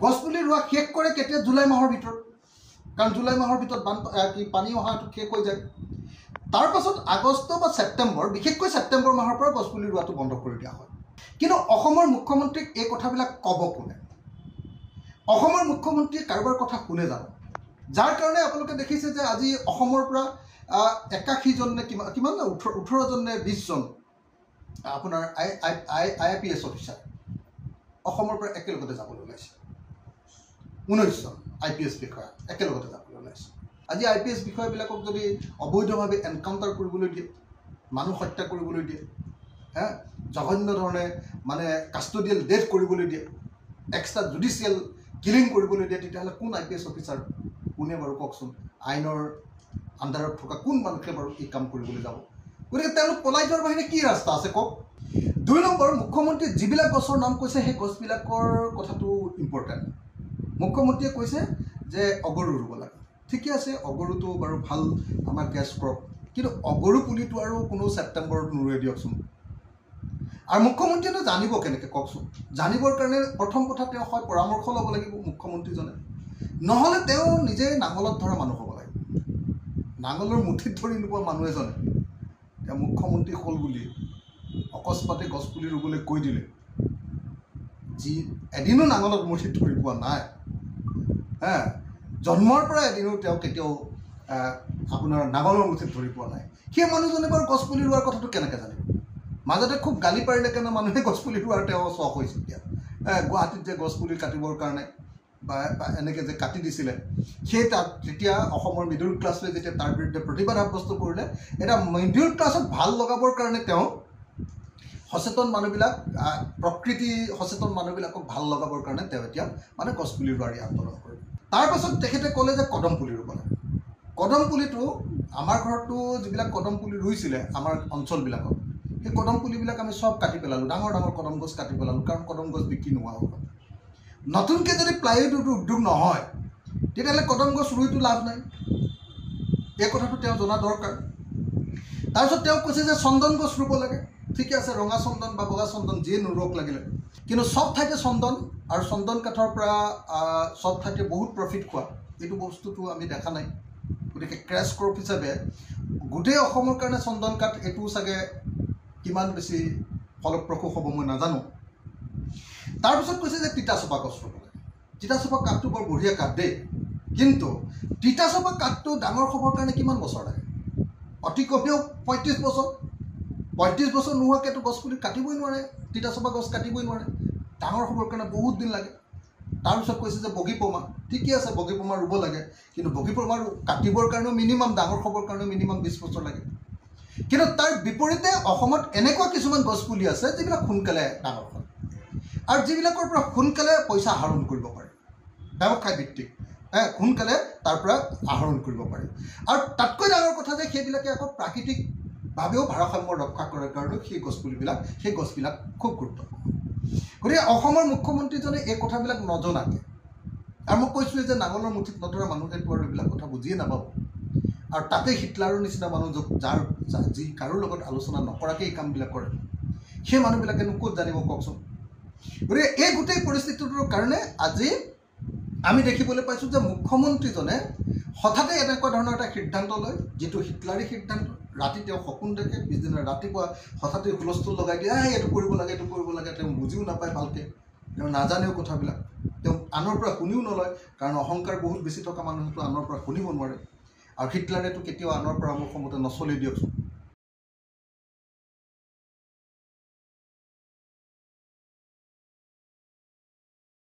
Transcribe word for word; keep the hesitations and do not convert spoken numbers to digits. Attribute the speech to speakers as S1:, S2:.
S1: গছপুলি ৰোৱা শেষ কৰে কেতিয়া জুলাই মাহৰ ভিতৰত কাৰণ জুলাই মাহৰ ভিতৰত বান কি পানী অহাটো শেষ হৈ যায় তাৰ পাছত আগষ্ট বা ছেপ্টেম্বৰ বিশেষকৈ ছেপ্টেম্বৰ মাহৰ পৰা গছপুলি ৰোৱাটো বন্ধ কৰি দিয়া হয় কিন্তু অসমৰ মুখ্যমন্ত্ৰীক এই কথাবিলাক ক'ব কোনে অসমৰ মুখ্যমন্ত্ৰীয়ে কাৰোবাৰ কথা শুনে জানো যাৰ কাৰণে আপোনালোকে দেখিছে যে আজি অসমৰ পৰা একাশী জন নে কিমান কিমান ওঠৰ জন নে বিশ জন আপোনাৰ I I I I P S officer অসমৰ পৰা একেলগতে যাবলৈ ওলাইছে ঊনৈছ জন আই পি এছ বিষয়া একেলগতে যাবলৈ ওলাইছে আজি আই পি এছ বিষয়াবিলাকক যদি অবৈধভাৱে এনকাউণ্টাৰ কৰিবলৈ দিয়ে মানুহ হত্যা কৰিবলৈ দিয়ে হা জঘন্য ধৰণে মানে কাষ্টডিয়েল ডেথ কৰিবলৈ দিয়ে এক্সট্ৰা জুডিচিয়েল কিলিং কৰিবলৈ দিয়ে তেতিয়াহ'লে কোন আই পি এছ অফিচাৰ কোনে বাৰু কওকচোন আইনৰ আণ্ডাৰত থকা কোন মানুহে বাৰু এই কাম কৰিবলৈ যাব গতিকে তেওঁলোক পলাই যোৱাৰ বাহিৰে কি ৰাস্তা আছে কওক দুই নম্বৰ মুখ্যমন্ত্ৰী যিবিলাক গছৰ নাম কৈছে সেই গছবিলাকৰ কথাটো ইম্পৰ্টেণ্ট মুখ্যমন্ত্ৰীয়ে কৈছে যে অগৰু ৰুব লাগে ঠিকে আছে অগৰুটো বাৰু ভাল আমাৰ গেছ ক্ৰপ কিন্তু অগৰু পুলিটো আৰু কোনো ছেপ্টেম্বৰত নোৰুৱে দিয়কচোন আৰু মুখ্যমন্ত্ৰীয়েনো জানিব কেনেকৈ কওকচোন জানিবৰ কাৰণে প্ৰথম কথা তেওঁ হয় পৰামৰ্শ ল'ব লাগিব মুখ্যমন্ত্ৰীজনে নহ'লে তেওঁ নিজে নাঙলত ধৰা মানুহ হ'ব লাগে নাঙলৰ মুঠিত ধৰি নোপোৱা মানুহ এজনে তেওঁ মুখ্যমন্ত্ৰী হ'ল বুলি অকস্মাতে গছপুলি ৰুবলৈ কৈ দিলে যি এদিনো নাঙলত মুঠিত ধৰি পোৱা নাই হা জন্মৰ পৰা এদিনো তেওঁ কেতিয়াও আপোনাৰ নাঙলৰ মুঠিত ধৰি পোৱা নাই সেই মানুহজনে বাৰু গছপুলি ৰোৱাৰ কথাটো কেনেকৈ জানিব মাজতে খুব গালি পাৰিলে কেনে মানুহে গছপুলি ৰোৱাৰ তেওঁ চখ হৈছে এতিয়া গুৱাহাটীত যে গছপুলি কাটিবৰ কাৰণে বা এনেকৈ যে কাটি দিছিলে সেই তাত তেতিয়া অসমৰ মিডল ক্লাছটোৱে যেতিয়া তাৰ বিৰুদ্ধে প্ৰতিবাদ সাব্যস্ত কৰিলে এটা মিডল ক্লাছত ভাল লগাবৰ কাৰণে তেওঁ সচেতন মানুহবিলাক প্ৰকৃতি সচেতন মানুহবিলাকক ভাল লগাবৰ কাৰণে তেওঁ এতিয়া মানে গছপুলি ৰোৱাৰী আন্দোলন কৰে তাৰ পাছত তেখেতে ক'লে যে কদম পুলি ৰুব লাগে কদম পুলিটো আমাৰ ঘৰতো যিবিলাক কদম পুলি ৰুইছিলে আমাৰ অঞ্চলবিলাকত সেই কদম পুলিবিলাক আমি সব কাটি পেলালোঁ ডাঙৰ ডাঙৰ কদম গছ কাটি পেলালোঁ কাৰণ কদম গছ বিক্ৰী নোহোৱা হ'ল নতুনকৈ যদি প্লাইউডৰ উদ্যোগ নহয় তেতিয়াহ'লে কদম গছ ৰুইতো লাভ নাই এই কথাটো তেওঁ জনা দৰকাৰ তাৰপিছত তেওঁ কৈছে যে চন্দন গছ ৰুব লাগে ঠিকে আছে ৰঙা চন্দন বা বগা চন্দন যিয়ে নুৰুক লাগিলে কিন্তু সব ঠাইতে চন্দন আৰু চন্দন কাঠৰ পৰা সব ঠাইতে বহুত প্ৰফিট খোৱা এইটো বস্তুটো আমি দেখা নাই গতিকে ক্ৰেছ ক্ৰপ হিচাপে গোটেই অসমৰ কাৰণে চন্দন কাঠ এইটো চাগে কিমান বেছি ফলপ্ৰসূ হ'ব মই নাজানো তাৰপিছত কৈছে যে তিতাচপা গছ ৰুব লাগে তিতাচপা কাঠটো বৰ বঢ়িয়া কাঠ দেই কিন্তু তিতাচপা কাঠটো ডাঙৰ হ'বৰ কাৰণে কিমান বছৰ লাগে অতি কমেও পঁয়ত্ৰিছ বছৰ পঁয়ত্ৰিছ বছৰ নোহোৱাকৈতো গছপুলি কাটিবই নোৱাৰে তিতাচপা গছ কাটিবই নোৱাৰে ডাঙৰ হ'বৰ কাৰণে বহুত দিন লাগে তাৰপিছত কৈছে যে বগীপমা ঠিকে আছে বগীপমা ৰুব লাগে কিন্তু বগীপমা কাটিবৰ কাৰণেও মিনিমাম ডাঙৰ হ'বৰ কাৰণেও মিনিমাম বিছ বছৰ লাগে কিন্তু তাৰ বিপৰীতে অসমত এনেকুৱা কিছুমান গছপুলি আছে যিবিলাক সোনকালে ডাঙৰ হয় আৰু যিবিলাকৰ পৰা সোনকালে পইচা আহৰণ কৰিব পাৰে ব্যৱসায় ভিত্তিক সোনকালে তাৰ পৰা আহৰণ কৰিব পাৰে আৰু তাতকৈ ডাঙৰ কথা যে সেইবিলাকে আকৌ প্ৰাকৃতিকভাৱেও ভাৰসাম্য ৰক্ষা কৰাৰ কাৰণে সেই গছপুলিবিলাক সেই গছবিলাক খুব গুৰুত্বপূৰ্ণ গতিকে অসমৰ মুখ্যমন্ত্ৰীজনে এই কথাবিলাক নজনাকৈ আৰু মই কৈছোঁৱে যে নাঙলৰ মুঠিত নধৰা মানুহেতো আৰু এইবিলাক কথা বুজিয়ে নাপাব আৰু তাতে হিটলাৰৰ নিচিনা মানুহ যাৰ যি কাৰো লগত আলোচনা নকৰাকৈ এই কামবিলাক কৰে সেই মানুহবিলাকেনো ক'ত জানিব কওকচোন গতিকে এই গোটেই পৰিস্থিতিটোৰ কাৰণে আজি আমি দেখিবলৈ পাইছোঁ যে মুখ্যমন্ত্ৰীজনে হঠাতে এনেকুৱা ধৰণৰ এটা সিদ্ধান্ত লয় যিটো হিটলাৰী সিদ্ধান্ত ৰাতি তেওঁ সপোন দেখে পিছদিনা ৰাতিপুৱা হঠাতে হুলস্থুল লগাই দিয়ে এইটো কৰিব লাগে এইটো কৰিব লাগে তেওঁ বুজিও নাপায় ভালকৈ তেওঁ নাজানেও কথাবিলাক তেওঁ আনৰ পৰা শুনিও নলয় কাৰণ অহংকাৰ বহুত বেছি থকা মানুহেতো আনৰ পৰা শুনিব নোৱাৰে আৰু হিটলাৰেতো কেতিয়াও আনৰ পৰামৰ্শ মতে নচলি দিয়কচোন